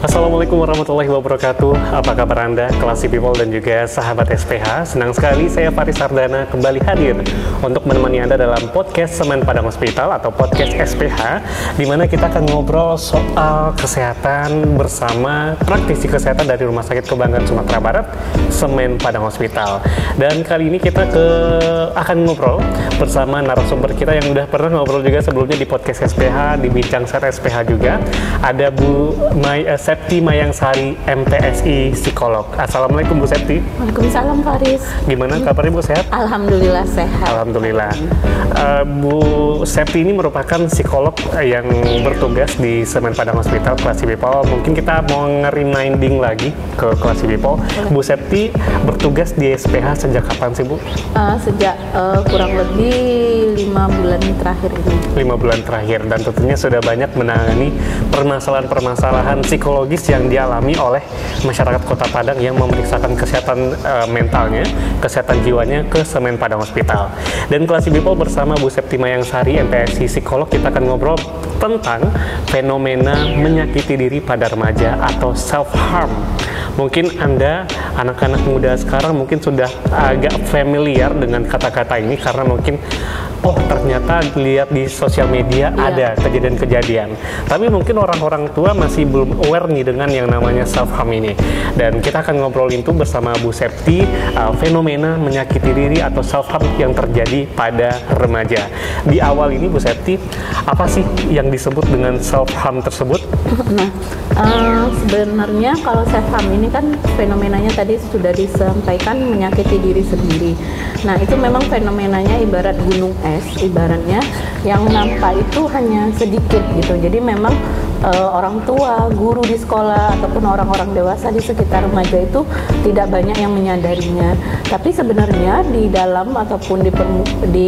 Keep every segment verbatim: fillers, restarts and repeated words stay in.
Assalamualaikum warahmatullahi wabarakatuh. Apa kabar Anda, Classy People dan juga sahabat S P H? Senang sekali saya Faris Sardana kembali hadir untuk menemani Anda dalam podcast Semen Padang Hospital atau podcast S P H, di mana kita akan ngobrol soal kesehatan bersama praktisi kesehatan dari Rumah Sakit Kebanggaan Sumatera Barat, Semen Padang Hospital. Dan kali ini kita ke akan ngobrol bersama narasumber kita yang udah pernah ngobrol juga sebelumnya di podcast S P H, di Bincang Sehat S P H juga. Ada Bu Mai uh, Septi Mayangsari, M P S I Psikolog. Assalamualaikum Bu Septi. Waalaikumsalam Faris. Gimana kabarnya Bu, sehat? Alhamdulillah sehat. Alhamdulillah. Uh, Bu Septi ini merupakan psikolog yang bertugas di Semen Padang Hospital, Classy People. Mungkin kita mau nge-reminding lagi ke Classy People. Boleh. Bu Septi bertugas di S P H sejak kapan sih Bu? Uh, sejak uh, kurang lebih lima bulan terakhir ini. Lima bulan terakhir, dan tentunya sudah banyak menangani permasalahan-permasalahan psikologis yang dialami oleh masyarakat Kota Padang yang memeriksakan kesehatan uh, mentalnya, kesehatan jiwanya ke Semen Padang Hospital. Dan Classy People bersama Bu Septi Mayangsari, M P S I Psikolog, kita akan ngobrol tentang fenomena menyakiti diri pada remaja atau self-harm. Mungkin Anda, anak-anak muda sekarang mungkin sudah agak familiar dengan kata-kata ini karena mungkin oh ternyata lihat di sosial media yeah. ada kejadian-kejadian. Tapi mungkin orang-orang tua masih belum aware nih dengan yang namanya self-harm ini. Dan kita akan ngobrol itu bersama Bu Septi, uh, fenomena menyakiti diri atau self-harm yang terjadi pada remaja. Di awal ini Bu Septi, apa sih yang disebut dengan self-harm tersebut? Nah, uh, sebenarnya kalau self-harm ini kan fenomenanya tadi sudah disampaikan menyakiti diri sendiri. Nah, itu memang fenomenanya ibarat gunung es, ibaratnya yang nampak itu hanya sedikit gitu. Jadi memang uh, orang tua, guru di sekolah ataupun orang-orang dewasa di sekitar remaja itu tidak banyak yang menyadarinya. Tapi sebenarnya di dalam ataupun di di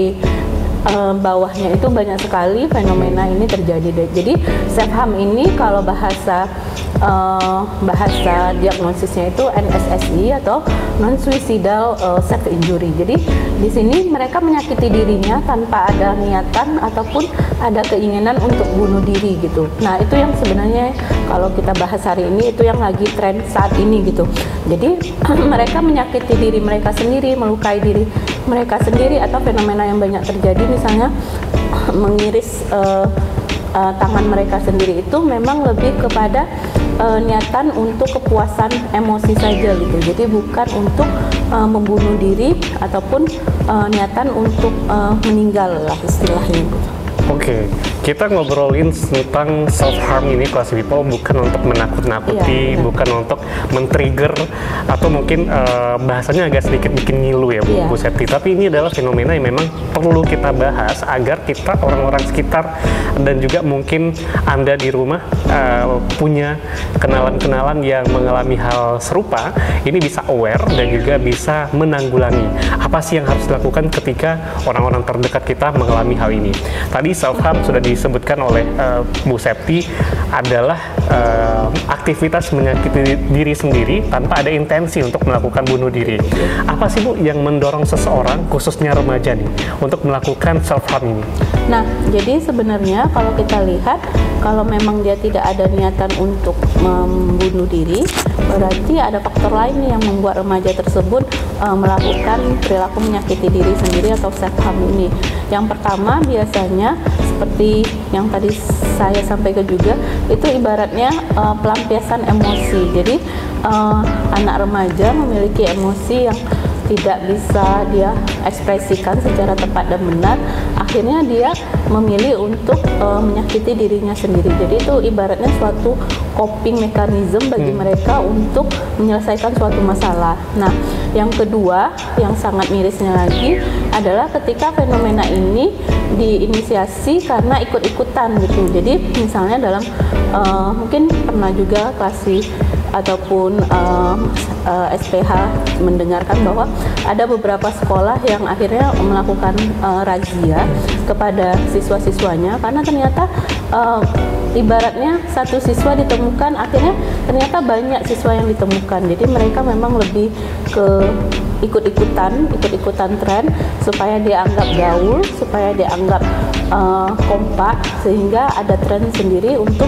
Uh, bawahnya itu banyak sekali fenomena ini terjadi. Jadi self-harm ini kalau bahasa uh, bahasa diagnosisnya itu N S S I atau non-suicidal uh, self injury. Jadi di sini mereka menyakiti dirinya tanpa ada niatan ataupun ada keinginan untuk bunuh diri gitu. Nah, itu yang sebenarnya kalau kita bahas hari ini itu yang lagi tren saat ini gitu. Jadi mereka menyakiti diri mereka sendiri, melukai diri mereka sendiri, atau fenomena yang banyak terjadi misalnya mengiris uh, uh, tangan mereka sendiri itu memang lebih kepada uh, niatan untuk kepuasan emosi saja gitu. Jadi bukan untuk uh, membunuh diri ataupun uh, niatan untuk uh, meninggal lah istilahnya gitu. Oke, okay. Kita ngobrolin tentang self-harm ini, Classy People, bukan untuk menakut-nakuti, yeah, bukan untuk men-trigger, atau mungkin uh, bahasanya agak sedikit bikin ngilu ya Bu, yeah. Bu Septi. Tapi ini adalah fenomena yang memang perlu kita bahas agar kita, orang-orang sekitar, dan juga mungkin Anda di rumah uh, punya kenalan-kenalan yang mengalami hal serupa, ini bisa aware dan juga bisa menanggulangi. Apa sih yang harus dilakukan ketika orang-orang terdekat kita mengalami hal ini? Tadi self-harm sudah disebutkan oleh uh, Bu Septi adalah uh, aktivitas menyakiti diri sendiri tanpa ada intensi untuk melakukan bunuh diri. Apa sih Bu yang mendorong seseorang, khususnya remaja nih, untuk melakukan self-harm ini? Nah, jadi sebenarnya kalau kita lihat, kalau memang dia tidak ada niatan untuk membunuh diri, berarti ada faktor lain nih yang membuat remaja tersebut uh, melakukan perilaku menyakiti diri sendiri atau self-harm ini. Yang pertama biasanya seperti yang tadi saya sampaikan juga, itu ibaratnya uh, pelampiasan emosi. Jadi uh, anak remaja memiliki emosi yang tidak bisa dia ekspresikan secara tepat dan benar, akhirnya dia memilih untuk uh, menyakiti dirinya sendiri. Jadi itu ibaratnya suatu coping mechanism bagi hmm. mereka untuk menyelesaikan suatu masalah. Nah, yang kedua yang sangat mirisnya lagi adalah ketika fenomena ini diinisiasi karena ikut-ikutan gitu. Jadi misalnya dalam uh, mungkin pernah juga Classy ataupun uh, uh, S P H mendengarkan bahwa ada beberapa sekolah yang akhirnya melakukan uh, razia kepada siswa-siswanya karena ternyata uh, ibaratnya satu siswa ditemukan, akhirnya ternyata banyak siswa yang ditemukan. Jadi mereka memang lebih ke ikut-ikutan, ikut-ikutan tren supaya dianggap gaul, supaya dianggap uh, kompak, sehingga ada tren sendiri untuk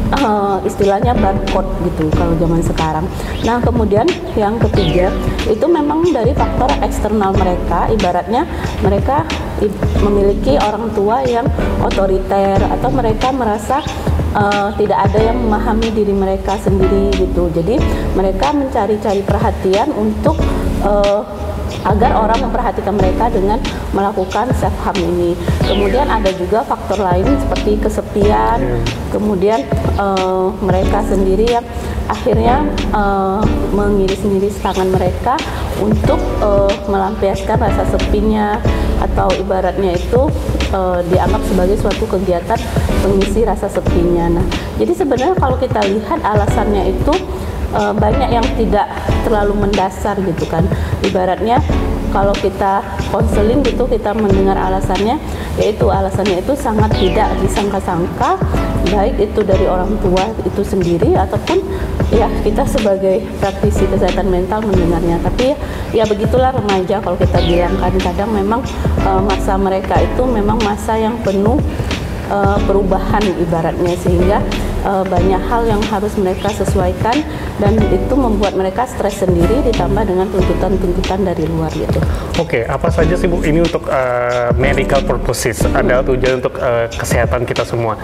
uh, istilahnya barcode gitu kalau zaman sekarang. Nah kemudian yang ketiga itu memang dari faktor eksternal mereka, ibaratnya mereka memiliki orang tua yang otoriter atau mereka merasa Uh, tidak ada yang memahami diri mereka sendiri gitu. Jadi mereka mencari-cari perhatian untuk uh, agar orang memperhatikan mereka dengan melakukan self harm ini. Kemudian ada juga faktor lain seperti kesepian. Kemudian uh, mereka sendiri yang akhirnya uh, mengiris-ngiris tangan mereka untuk uh, melampiaskan rasa sepinya, atau ibaratnya itu uh, dianggap sebagai suatu kegiatan pengisi rasa sepinya. Nah, jadi sebenarnya kalau kita lihat alasannya itu uh, banyak yang tidak terlalu mendasar gitu kan. Ibaratnya kalau kita konseling gitu, kita mendengar alasannya, yaitu alasannya itu sangat tidak disangka-sangka, baik itu dari orang tua itu sendiri ataupun ya kita sebagai praktisi kesehatan mental mendengarnya. Tapi ya begitulah remaja, kalau kita bilang kan kadang memang uh, masa mereka itu memang masa yang penuh uh, perubahan ibaratnya, sehingga uh, banyak hal yang harus mereka sesuaikan dan itu membuat mereka stres sendiri ditambah dengan tuntutan-tuntutan dari luar gitu. Oke, okay, apa saja sih Bu ini untuk uh, medical purposes, hmm. adalah tujuan untuk uh, kesehatan kita semua.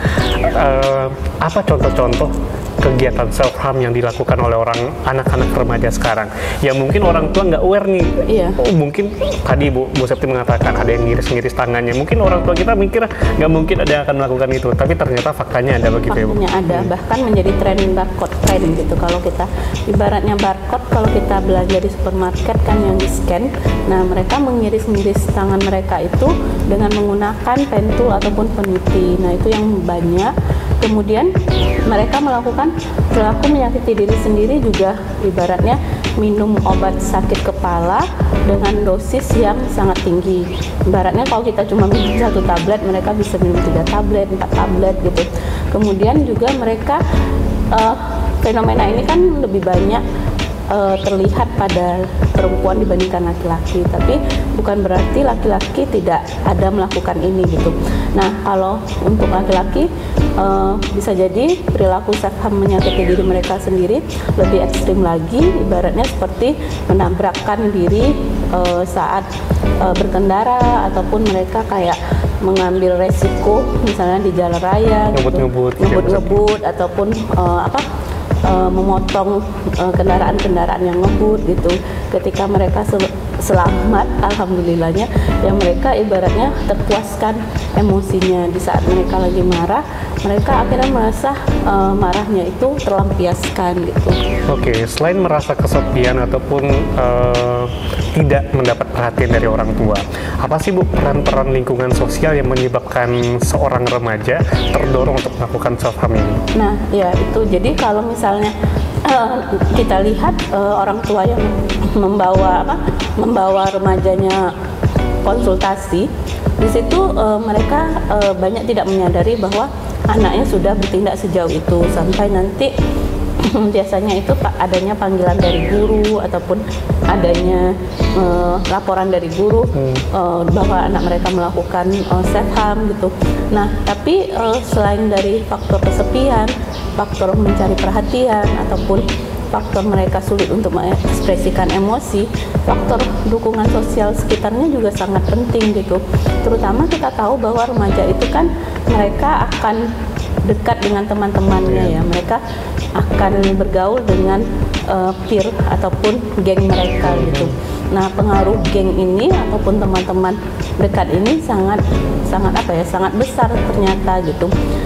Uh, apa contoh-contoh kegiatan self harm yang dilakukan oleh orang anak-anak remaja sekarang yang mungkin orang tua nggak aware nih? Iya. Oh, mungkin tadi Bu, Bu Septi mengatakan ada yang ngiris-ngiris tangannya, mungkin orang tua kita mikir nggak mungkin ada yang akan melakukan itu, tapi ternyata faktanya ada begitu. Faktanya ya Bu? ada, hmm. bahkan menjadi tren barcode tren gitu. Kalau kita ibaratnya barcode, kalau kita belanja di supermarket kan yang di scan, nah mereka mengiris-ngiris tangan mereka itu dengan menggunakan pentul ataupun peniti. Nah itu yang banyak. Kemudian mereka melakukan perilaku menyakiti diri sendiri juga, ibaratnya minum obat sakit kepala dengan dosis yang sangat tinggi. Ibaratnya kalau kita cuma minum satu tablet, mereka bisa minum tiga tablet, empat tablet gitu. Kemudian juga mereka uh, fenomena ini kan lebih banyak uh, terlihat pada perempuan dibandingkan laki-laki, tapi bukan berarti laki-laki tidak ada melakukan ini gitu. Nah kalau untuk laki-laki uh, bisa jadi perilaku self harm menyakiti diri mereka sendiri lebih ekstrim lagi, ibaratnya seperti menabrakkan diri uh, saat uh, berkendara, ataupun mereka kayak mengambil resiko misalnya di jalan raya, ngebut-ngebut, gitu, ngebut-ngebut ataupun uh, apa uh, memotong uh, kendaraan-kendaraan yang ngebut gitu. Ketika mereka sel selamat, alhamdulillahnya, yang mereka ibaratnya terpuaskan emosinya di saat mereka lagi marah, mereka akhirnya merasa uh, marahnya itu terlampiaskan gitu. Oke, okay, selain merasa kesepian ataupun uh, tidak mendapat perhatian dari orang tua, apa sih Bu peran-peran lingkungan sosial yang menyebabkan seorang remaja terdorong untuk melakukan self harm ini? Nah, ya itu. Jadi kalau misalnya uh, kita lihat uh, orang tua yang membawa apa, membawa remajanya konsultasi, di situ uh, mereka uh, banyak tidak menyadari bahwa anaknya sudah bertindak sejauh itu, sampai nanti biasanya itu adanya panggilan dari guru ataupun adanya uh, laporan dari guru hmm. uh, bahwa anak mereka melakukan uh, self harm gitu. Nah, tapi uh, selain dari faktor kesepian, faktor mencari perhatian ataupun faktor mereka sulit untuk mengekspresikan emosi, faktor dukungan sosial sekitarnya juga sangat penting gitu. Terutama kita tahu bahwa remaja itu kan mereka akan dekat dengan teman-temannya ya, mereka akan bergaul dengan uh, peer ataupun geng mereka gitu. Nah, pengaruh geng ini ataupun teman-teman dekat ini sangat sangat apa ya, sangat besar ternyata gitu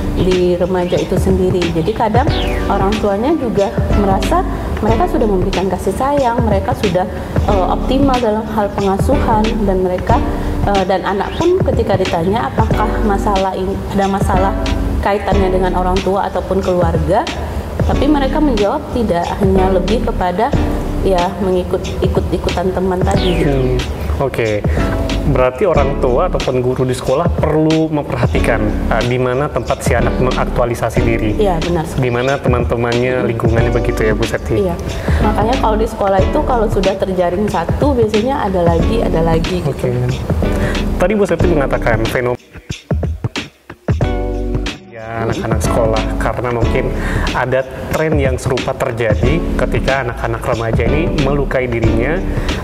di remaja itu sendiri. Jadi kadang orang tuanya juga merasa mereka sudah memberikan kasih sayang, mereka sudah uh, optimal dalam hal pengasuhan, dan mereka uh, dan anak pun ketika ditanya apakah masalah ini ada masalah kaitannya dengan orang tua ataupun keluarga, tapi mereka menjawab tidak, hanya lebih kepada ya mengikut ikut-ikutan teman tadi gitu. Hmm, Oke, okay. Berarti orang tua ataupun guru di sekolah perlu memperhatikan uh, di mana tempat si anak mengaktualisasi diri. Iya, benar. Di mana teman-temannya, lingkungannya begitu ya Bu Septi. Iya. Makanya kalau di sekolah itu kalau sudah terjaring satu, biasanya ada lagi, ada lagi gitu. Oke. Okay. Tadi Bu Septi mengatakan fenomena ya anak-anak sekolah, karena mungkin ada tren yang serupa terjadi ketika anak-anak remaja ini melukai dirinya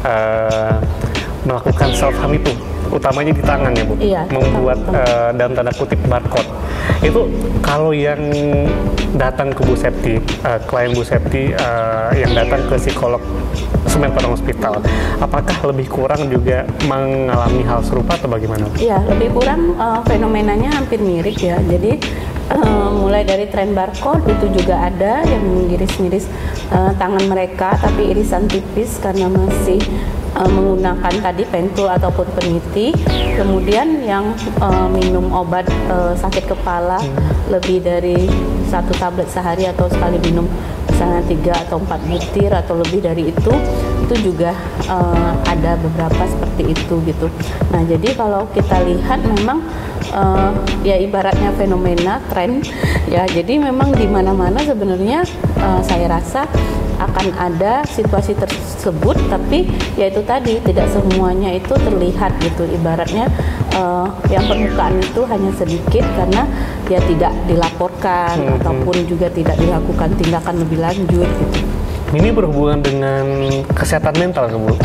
uh, melakukan self harm itu, utamanya di tangan ya Bu, iya, membuat uh, dalam tanda kutip barcode. Itu kalau yang datang ke Bu Septi, uh, klien Bu Septi uh, yang datang ke psikolog Semen Padang Hospital, apakah lebih kurang juga mengalami hal serupa atau bagaimana? Iya, lebih kurang uh, fenomenanya hampir mirip ya. Jadi uh, mulai dari tren barcode itu juga ada yang mengiris-ngiris uh, tangan mereka, tapi irisan tipis karena masih uh, menggunakan tadi pentul ataupun peniti. Kemudian yang uh, minum obat uh, sakit kepala hmm. lebih dari satu tablet sehari atau sekali minum misalnya tiga atau empat butir atau lebih dari itu, itu juga uh, ada beberapa seperti itu gitu. Nah, jadi kalau kita lihat memang uh, ya ibaratnya fenomena tren ya, jadi memang di mana-mana sebenarnya uh, saya rasa akan ada situasi tersebut, tapi ya itu tadi tidak semuanya itu terlihat gitu. Ibaratnya uh, yang permukaan itu hanya sedikit karena ya tidak dilaporkan hmm, ataupun hmm. juga tidak dilakukan tindakan lebih lanjut gitu. Ini berhubungan dengan kesehatan mental kan Bu?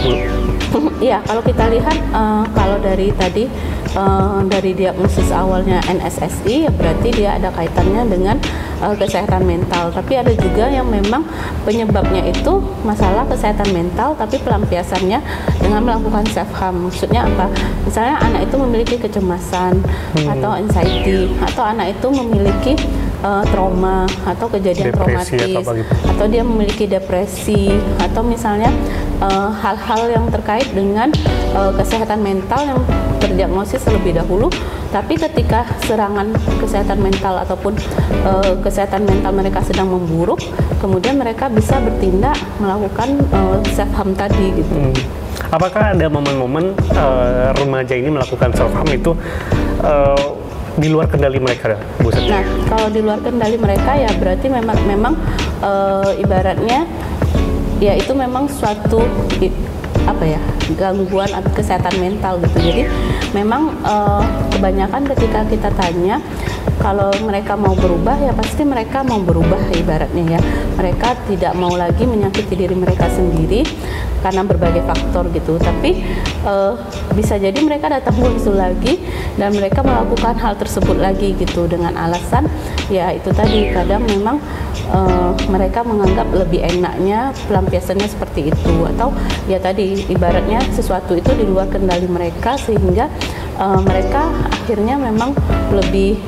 Iya, kalau kita lihat uh, kalau dari tadi uh, dari diagnosis awalnya N S S I ya berarti dia ada kaitannya dengan uh, kesehatan mental. Tapi ada juga yang memang penyebabnya itu masalah kesehatan mental tapi pelampiasannya dengan melakukan self harm. Maksudnya apa? Misalnya anak itu memiliki kecemasan hmm. atau anxiety, atau anak itu memiliki uh, trauma atau kejadian depresi traumatis, atau, atau dia memiliki depresi, atau misalnya uh, hal-hal yang terkait dengan uh, kesehatan mental yang terdiagnosis terlebih dahulu, tapi ketika serangan kesehatan mental ataupun uh, kesehatan mental mereka sedang memburuk, kemudian mereka bisa bertindak melakukan uh, self harm tadi gitu. Hmm. Apakah ada momen-momen uh, remaja ini melakukan self harm itu uh, di luar kendali mereka, Bu Septi? Nah, kalau di luar kendali mereka ya berarti memang memang e, ibaratnya ya itu memang suatu i, apa ya gangguan kesehatan mental gitu. Jadi memang e, kebanyakan ketika kita tanya kalau mereka mau berubah ya pasti mereka mau berubah ibaratnya ya. Mereka tidak mau lagi menyakiti diri mereka sendiri karena berbagai faktor gitu. Tapi uh, bisa jadi mereka datang muncul lagi dan mereka melakukan hal tersebut lagi gitu dengan alasan ya itu tadi kadang memang uh, mereka menganggap lebih enaknya pelampiasannya seperti itu, atau ya tadi ibaratnya sesuatu itu di luar kendali mereka sehingga uh, mereka akhirnya memang lebih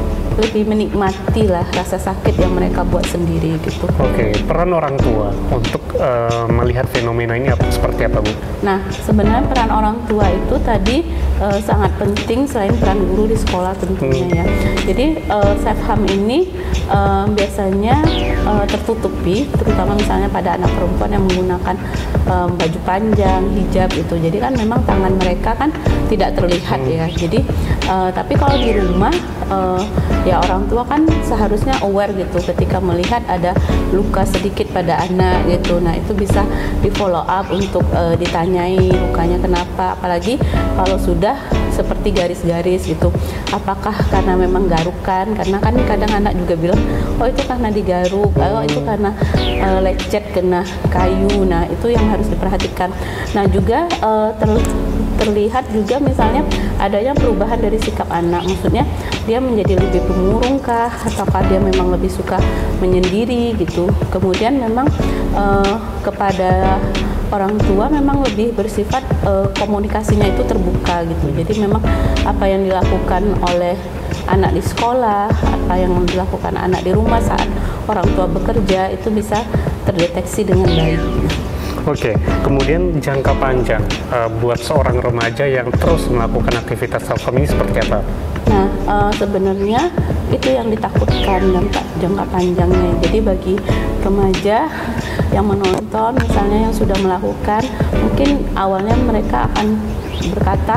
lebih menikmati lah rasa sakit yang mereka buat sendiri gitu. Oke, okay. Peran orang tua untuk uh, melihat fenomena ini apa, seperti apa Bu? Nah, sebenarnya peran orang tua itu tadi uh, sangat penting selain peran guru di sekolah tentunya hmm. ya. Jadi uh, self harm ini uh, biasanya uh, tertutupi, terutama misalnya pada anak perempuan yang menggunakan um, baju panjang, hijab itu. Jadi kan memang tangan mereka kan tidak terlihat hmm. ya. Jadi uh, tapi kalau di rumah uh, ya orang tua kan seharusnya aware gitu ketika melihat ada luka sedikit pada anak gitu. Nah, itu bisa di follow up untuk uh, ditanyai lukanya kenapa, apalagi kalau sudah seperti garis-garis gitu. Apakah karena memang garukan? Karena kan kadang anak juga bilang, oh itu karena digaruk, oh itu karena uh, lecet kena kayu. Nah, itu yang harus diperhatikan. Nah, juga uh, ter terlihat juga misalnya adanya perubahan dari sikap anak. Maksudnya dia menjadi lebih pemurung kah, ataukah dia memang lebih suka menyendiri gitu. Kemudian memang uh, kepada orang tua memang lebih bersifat uh, komunikasinya itu terbuka gitu. Jadi memang apa yang dilakukan oleh anak di sekolah, apa yang dilakukan anak di rumah saat orang tua bekerja itu bisa terdeteksi dengan baik. Oke, okay. Kemudian jangka panjang uh, buat seorang remaja yang terus melakukan aktivitas self harm ini seperti apa? Nah, uh, sebenarnya itu yang ditakutkan jangka, jangka panjangnya. Jadi bagi remaja yang menonton, misalnya yang sudah melakukan, mungkin awalnya mereka akan berkata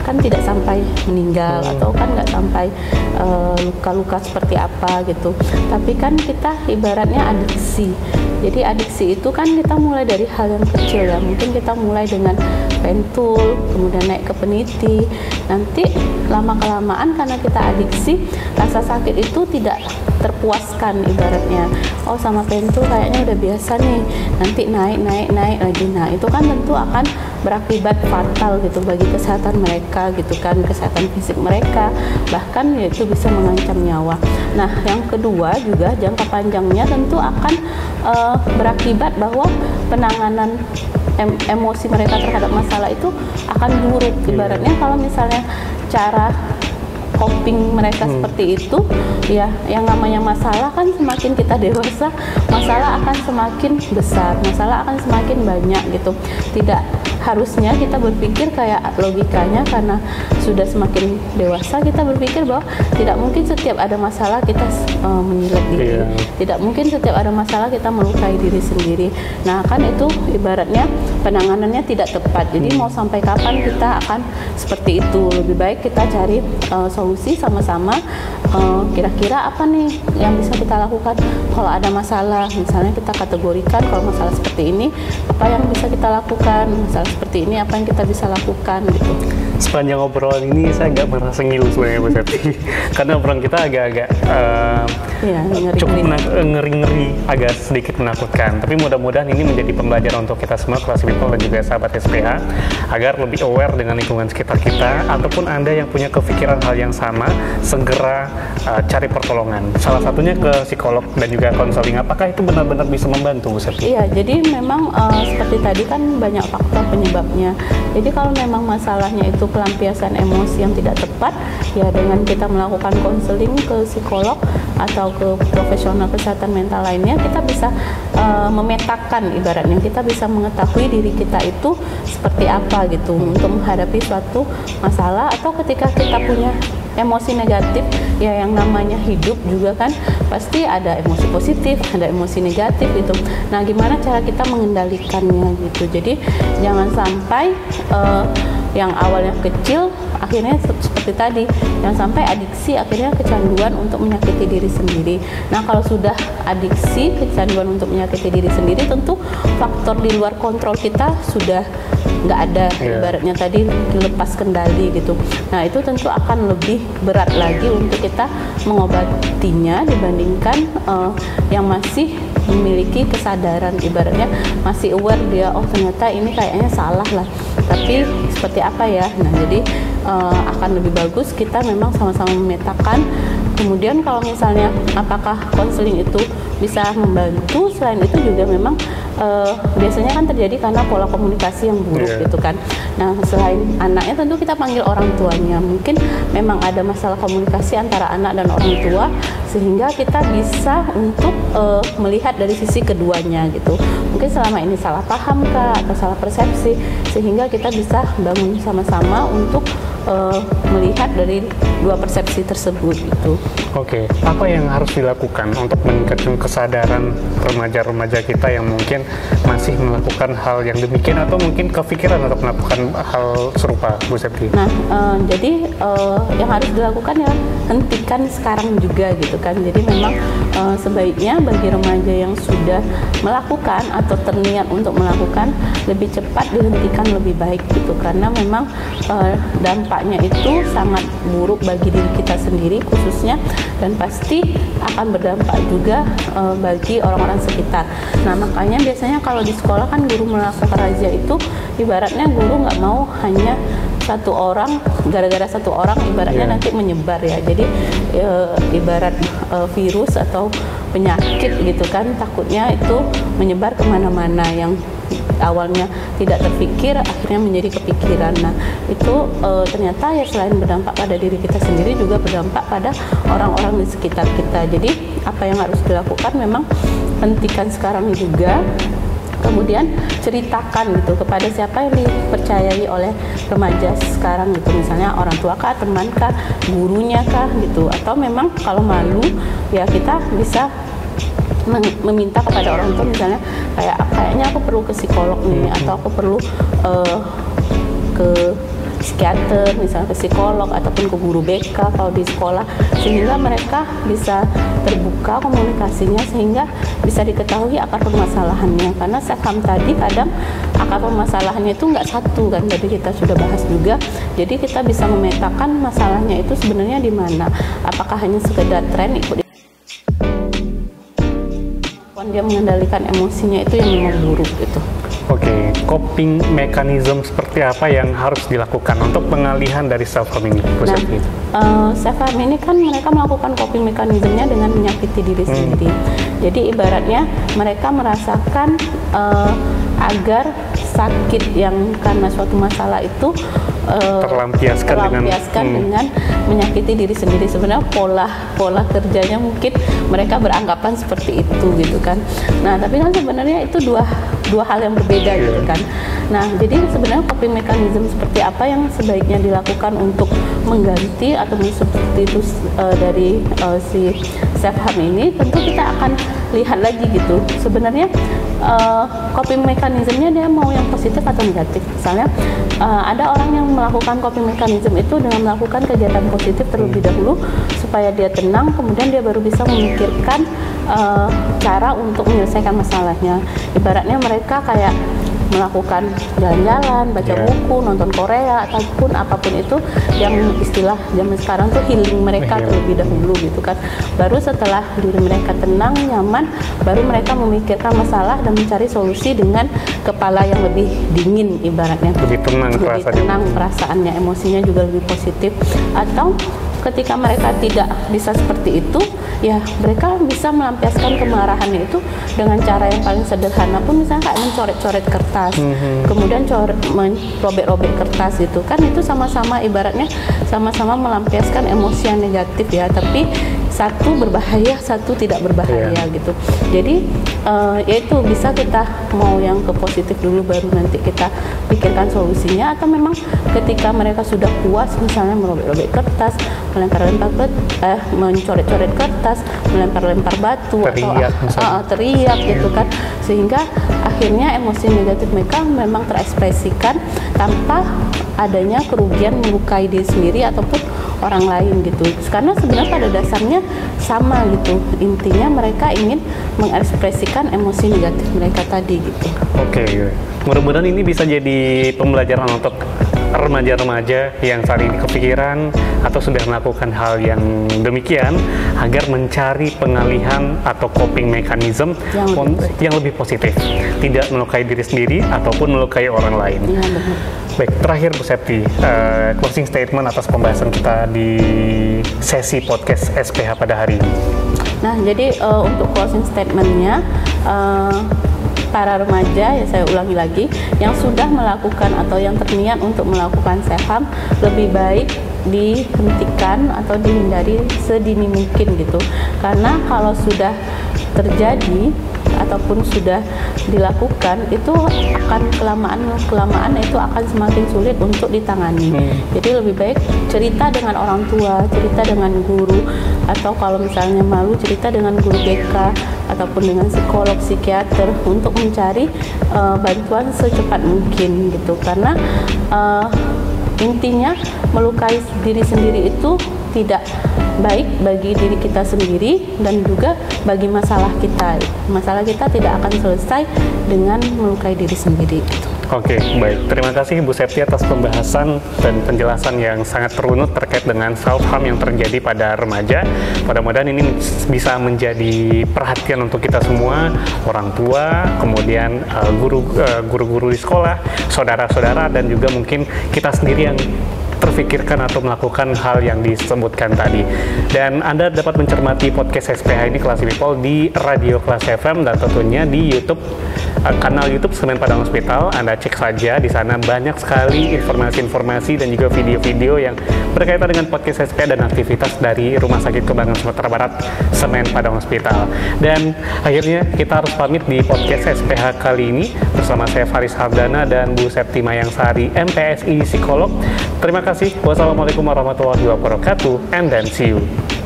kan tidak sampai meninggal hmm. atau kan nggak sampai uh, luka-luka seperti apa gitu. Tapi kan kita ibaratnya adiksi. Jadi adiksi itu kan kita mulai dari hal yang kecil ya. Mungkin kita mulai dengan pentul, kemudian naik ke peniti. Nanti lama-kelamaan karena kita adiksi, rasa sakit itu tidak terpuaskan ibaratnya. Oh sama pentul kayaknya udah biasa nih. Nanti naik, naik, naik lagi. Nah itu kan tentu akan berakibat fatal gitu bagi kesehatan mereka gitu kan, kesehatan fisik mereka. Bahkan itu bisa mengancam nyawa. Nah yang kedua juga jangka panjangnya tentu akan uh, berakibat bahwa penanganan em emosi mereka terhadap masalah itu akan buruk. Ibaratnya kalau misalnya cara coping mereka hmm. seperti itu ya, yang namanya masalah kan semakin kita dewasa masalah akan semakin besar, masalah akan semakin banyak gitu. Tidak harusnya kita berpikir kayak logikanya karena sudah semakin dewasa kita berpikir bahwa tidak mungkin setiap ada masalah kita uh, menyilek diri, yeah. tidak mungkin setiap ada masalah kita melukai diri sendiri. Nah kan itu ibaratnya penanganannya tidak tepat. Jadi hmm. mau sampai kapan kita akan seperti itu? Lebih baik kita cari uh, solusi sama-sama. Uh, kira-kira apa nih yang bisa kita lakukan kalau ada masalah? Misalnya kita kategorikan kalau masalah seperti ini apa yang bisa kita lakukan, masalah seperti ini apa yang kita bisa lakukan gitu. Sepanjang obrolan ini saya nggak merasa ngilu sebenarnya Bu Septi karena obrolan kita agak-agak uh, ya, cukup ngeri-ngeri, agak sedikit menakutkan. Tapi mudah-mudahan ini menjadi pembelajaran untuk kita semua, kelas people dan juga sahabat S P H, agar lebih aware dengan lingkungan sekitar kita. Ataupun Anda yang punya kepikiran hal yang sama, segera uh, cari pertolongan. Salah satunya ke psikolog dan juga konseling. Apakah itu benar-benar bisa membantu Bu Septi? Iya, jadi memang uh, seperti tadi kan banyak faktor penyebabnya. Jadi kalau memang masalahnya itu pelampiasan emosi yang tidak tepat, ya dengan kita melakukan konseling ke psikolog atau ke profesional kesehatan mental lainnya, kita bisa uh, memetakan, ibaratnya kita bisa mengetahui diri kita itu seperti apa gitu untuk menghadapi suatu masalah. Atau ketika kita punya emosi negatif, ya yang namanya hidup juga kan pasti ada emosi positif, ada emosi negatif gitu. Nah gimana cara kita mengendalikannya gitu. Jadi jangan sampai uh, yang awalnya kecil akhirnya seperti tadi, yang sampai adiksi akhirnya kecanduan untuk menyakiti diri sendiri. Nah kalau sudah adiksi, kecanduan untuk menyakiti diri sendiri, tentu faktor di luar kontrol kita sudah nggak ada, yeah. ibaratnya tadi dilepas kendali gitu. Nah itu tentu akan lebih berat lagi untuk kita mengobatinya dibandingkan uh, yang masih memiliki kesadaran, ibaratnya masih aware dia, oh ternyata ini kayaknya salah lah, tapi seperti apa ya. Nah jadi uh, akan lebih bagus kita memang sama-sama memetakan. Kemudian kalau misalnya apakah konseling itu bisa membantu, selain itu juga memang uh, biasanya kan terjadi karena pola komunikasi yang buruk yeah. gitu kan. Nah selain anaknya tentu kita panggil orang tuanya. Mungkin memang ada masalah komunikasi antara anak dan orang tua sehingga kita bisa untuk uh, melihat dari sisi keduanya gitu. Mungkin selama ini salah paham kah atau salah persepsi, sehingga kita bisa bangun sama-sama untuk uh, melihat dari dua persepsi tersebut gitu. Oke, apa yang harus dilakukan untuk meningkatkan kesadaran remaja-remaja kita yang mungkin masih melakukan hal yang demikian atau mungkin kepikiran untuk melakukan hal serupa, Bu Septi? Nah, uh, jadi uh, yang harus dilakukan ya hentikan sekarang juga gitu kan. Jadi memang uh, sebaiknya bagi remaja yang sudah melakukan atau terniat untuk melakukan, lebih cepat dihentikan lebih baik gitu, karena memang uh, dampaknya itu sangat buruk bagi diri kita sendiri khususnya, dan pasti akan berdampak juga uh, bagi orang-orang sekitar. Nah makanya biasanya kalau di sekolah kan guru melakukan razia itu ibaratnya guru nggak mau hanya satu orang, gara-gara satu orang ibaratnya yeah. nanti menyebar ya. Jadi e, ibarat e, virus atau penyakit gitu kan, takutnya itu menyebar kemana-mana, yang awalnya tidak terpikir akhirnya menjadi kepikiran. Nah itu e, ternyata ya selain berdampak pada diri kita sendiri juga berdampak pada orang-orang di sekitar kita. Jadi apa yang harus dilakukan memang hentikan sekarang juga. Kemudian ceritakan gitu kepada siapa yang dipercayai oleh remaja sekarang gitu, misalnya orang tua kah, teman kah, gurunya kah gitu. Atau memang kalau malu ya kita bisa meminta kepada orang tua, misalnya kayak kayaknya aku perlu ke psikolog nih, atau aku perlu uh, ke psikiater, misalnya ke psikolog ataupun ke guru B K kalau di sekolah, sehingga mereka bisa terbuka komunikasinya sehingga bisa diketahui akar permasalahannya. Karena self harm tadi kadang akar permasalahannya itu nggak satu kan, jadi kita sudah bahas juga. Jadi kita bisa memetakan masalahnya itu sebenarnya di mana. Apakah hanya sekedar tren ikut dia mengendalikan emosinya itu yang memang buruk gitu. Oke, okay. Coping mechanism seperti apa yang harus dilakukan untuk pengalihan dari self harm ini? Nah, uh, self harm ini kan mereka melakukan coping mechanismnya dengan menyakiti diri hmm. sendiri. Jadi ibaratnya mereka merasakan uh, agar sakit yang karena suatu masalah itu uh, terlampiaskan, terlampiaskan dengan, hmm. dengan menyakiti diri sendiri. Sebenarnya pola pola kerjanya mungkin mereka beranggapan seperti itu gitu kan. Nah tapi kan sebenarnya itu dua dua hal yang berbeda yeah. gitu kan. Nah jadi sebenarnya coping mechanism seperti apa yang sebaiknya dilakukan untuk mengganti atau mensubstitusi uh, dari uh, si self harm ini, tentu kita akan lihat lagi gitu sebenarnya uh, coping mechanismnya dia mau yang positif atau negatif. Misalnya uh, ada orang yang melakukan coping mechanism itu dengan melakukan kegiatan positif terlebih dahulu supaya dia tenang, kemudian dia baru bisa memikirkan uh, cara untuk menyelesaikan masalahnya. Ibaratnya mereka kayak melakukan jalan-jalan, baca yeah. buku, nonton Korea ataupun apapun itu yang istilah zaman sekarang tuh healing mereka yeah. terlebih dahulu gitu kan. Baru setelah diri mereka tenang, nyaman, baru mereka memikirkan masalah dan mencari solusi dengan kepala yang lebih dingin ibaratnya. Lebih tenang lebih perasaannya. tenang perasaannya, emosinya juga lebih positif. Atau ketika mereka tidak bisa seperti itu, ya mereka bisa melampiaskan kemarahannya itu dengan cara yang paling sederhana pun, misalnya kayak mencoret-coret kertas, mm-hmm. kemudian coret, merobek-robek kertas gitu kan, itu sama-sama ibaratnya sama-sama melampiaskan emosi yang negatif ya, tapi satu berbahaya, satu tidak berbahaya yeah. gitu. Jadi uh, yaitu bisa kita mau yang ke positif dulu baru nanti kita pikirkan solusinya, atau memang ketika mereka sudah puas misalnya merobek-robek kertas, melempar-lempar eh mencoret-coret kertas, melempar-lempar batu teriak, atau uh, uh, teriak gitu kan, sehingga akhirnya emosi negatif mereka memang terekspresikan tanpa adanya kerugian melukai diri sendiri ataupun orang lain gitu. Karena sebenarnya pada dasarnya sama gitu, intinya mereka ingin mengekspresikan emosi negatif mereka tadi gitu. Oke, okay. Mudah-mudahan ini bisa jadi pembelajaran untuk remaja-remaja yang saat ini kepikiran atau sudah melakukan hal yang demikian, agar mencari pengalihan atau coping mechanism yang lebih, yang lebih positif, tidak melukai diri sendiri ataupun melukai orang lain. Ya, benar. Baik, terakhir Bu Septi, uh, closing statement atas pembahasan kita di sesi podcast S P H pada hari ini. Nah, jadi uh, untuk closing statementnya, uh, para remaja, ya saya ulangi lagi, yang sudah melakukan atau yang terniat untuk melakukan self harm, lebih baik dihentikan atau dihindari sedini mungkin gitu. Karena kalau sudah terjadi ataupun sudah dilakukan, itu akan kelamaan kelamaan itu akan semakin sulit untuk ditangani. Hmm. Jadi lebih baik cerita dengan orang tua, cerita dengan guru, atau kalau misalnya malu cerita dengan guru B K ataupun dengan psikolog, psikiater untuk mencari uh, bantuan secepat mungkin gitu. Karena uh, intinya melukai diri sendiri itu tidak baik bagi diri kita sendiri dan juga bagi masalah kita. Masalah kita tidak akan selesai dengan melukai diri sendiri. Oke, baik. Terima kasih Bu Septi atas pembahasan dan penjelasan yang sangat terunut terkait dengan self harm yang terjadi pada remaja. Mudah-mudahan ini bisa menjadi perhatian untuk kita semua, orang tua, kemudian uh, guru uh, guru-guru di sekolah, saudara-saudara, dan juga mungkin kita sendiri yang terfikirkan atau melakukan hal yang disebutkan tadi. Dan Anda dapat mencermati podcast S P H ini, Kelas People, di Radio Kelas F M dan tentunya di YouTube, kanal YouTube Semen Padang Hospital. Anda cek saja di sana, banyak sekali informasi-informasi dan juga video-video yang berkaitan dengan podcast S P H dan aktivitas dari Rumah Sakit Kembangan Sumatera Barat Semen Padang Hospital. Dan akhirnya kita harus pamit di podcast S P H kali ini bersama saya Faris Hardana dan Bu Septi Mayangsari, M P S I Psikolog. Terima kasih. Wassalamualaikum warahmatullahi wabarakatuh, and then see you.